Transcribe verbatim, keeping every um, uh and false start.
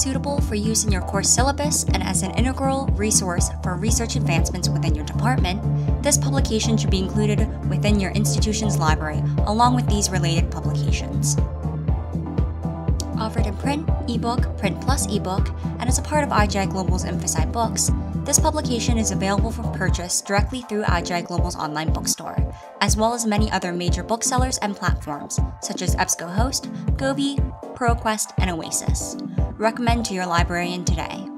suitable for use in your course syllabus and as an integral resource for research advancements within your department, this publication should be included within your institution's library, along with these related publications. Offered in print, ebook, print plus ebook, and as a part of I G I Global's Infocyte Books, this publication is available for purchase directly through I G I Global's online bookstore, as well as many other major booksellers and platforms, such as EBSCOhost, Gobi, ProQuest, and Oasis. Recommend to your librarian today.